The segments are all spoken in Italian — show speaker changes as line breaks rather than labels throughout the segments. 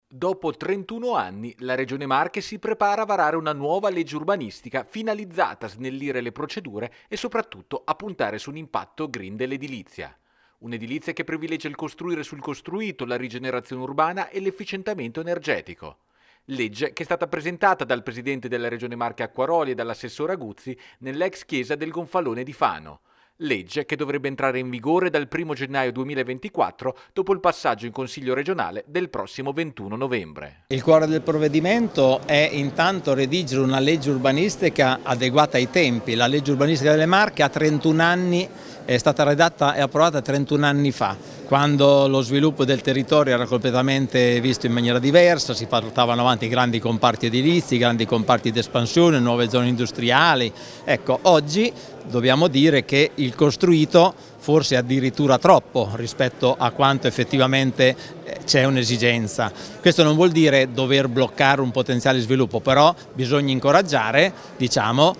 Dopo 31 anni, la Regione Marche si prepara a varare una nuova legge urbanistica finalizzata a snellire le procedure e soprattutto a puntare su un impatto green dell'edilizia. Un'edilizia che privilegia il costruire sul costruito, la rigenerazione urbana e l'efficientamento energetico. Legge che è stata presentata dal presidente della Regione Marche Acquaroli e dall'assessore Aguzzi nell'ex chiesa del Gonfalone di Fano. Legge che dovrebbe entrare in vigore dal 1 gennaio 2024 dopo il passaggio in Consiglio regionale del prossimo 21 novembre.
Il cuore del provvedimento è intanto redigere una legge urbanistica adeguata ai tempi. La legge urbanistica delle Marche ha 31 anni, è stata redatta e approvata 31 anni fa, quando lo sviluppo del territorio era completamente visto in maniera diversa, si portavano avanti grandi comparti edilizi, grandi comparti di espansione, nuove zone industriali. Ecco, oggi dobbiamo dire che il costruito forse è addirittura troppo rispetto a quanto effettivamente c'è un'esigenza. Questo non vuol dire dover bloccare un potenziale sviluppo, però bisogna incoraggiare, diciamo,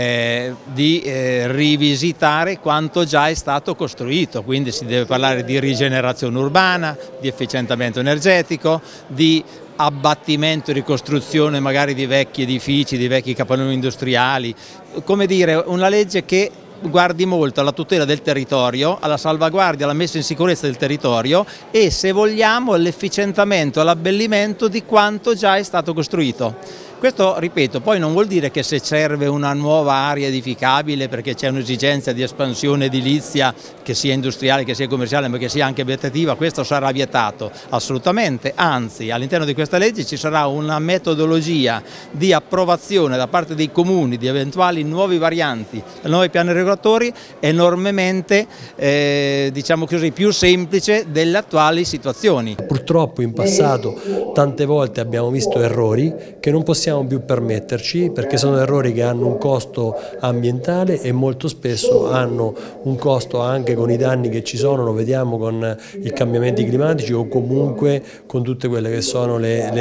di rivisitare quanto già è stato costruito, quindi si deve parlare di rigenerazione urbana, di efficientamento energetico, di abbattimento e ricostruzione magari di vecchi edifici, di vecchi capannoni industriali, come dire, una legge che guardi molto alla tutela del territorio, alla salvaguardia, alla messa in sicurezza del territorio e, se vogliamo, all'efficientamento, all'abbellimento di quanto già è stato costruito. Questo, ripeto, poi non vuol dire che se serve una nuova area edificabile perché c'è un'esigenza di espansione edilizia, che sia industriale, che sia commerciale, ma che sia anche abitativa, questo sarà vietato, assolutamente, anzi all'interno di questa legge ci sarà una metodologia di approvazione da parte dei comuni di eventuali nuovi varianti, nuovi piani regolatori enormemente, diciamo così, più semplice delle attuali situazioni.
Purtroppo in passato tante volte abbiamo visto errori che non possiamo più permetterci, perché sono errori che hanno un costo ambientale e molto spesso hanno un costo anche con i danni che ci sono, lo vediamo con i cambiamenti climatici o comunque con tutte quelle che sono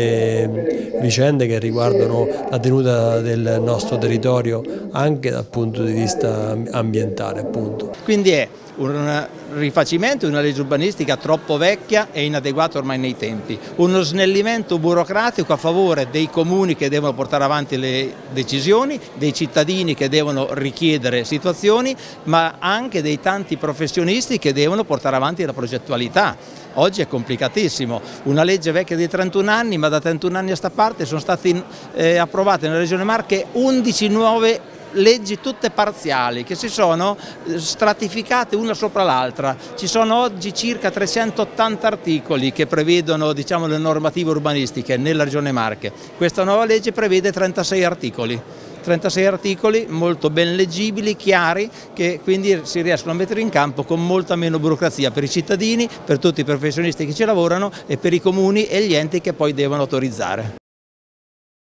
le vicende che riguardano la tenuta del nostro territorio anche dal punto di vista ambientale, appunto.
Quindi è un rifacimento di una legge urbanistica troppo vecchia e inadeguata ormai nei tempi, uno snellimento burocratico a favore dei comuni che devono portare avanti le decisioni, dei cittadini che devono richiedere situazioni, ma anche dei tanti professionisti che devono portare avanti la progettualità. Oggi è complicatissimo, una legge vecchia di 31 anni, ma da 31 anni a sta parte sono state approvate nella Regione Marche 11 nuove leggi tutte parziali che si sono stratificate una sopra l'altra. Ci sono oggi circa 380 articoli che prevedono, diciamo, le normative urbanistiche nella Regione Marche. Questa nuova legge prevede 36 articoli. 36 articoli molto ben leggibili, chiari, che quindi si riescono a mettere in campo con molta meno burocrazia per i cittadini, per tutti i professionisti che ci lavorano e per i comuni e gli enti che poi devono autorizzare.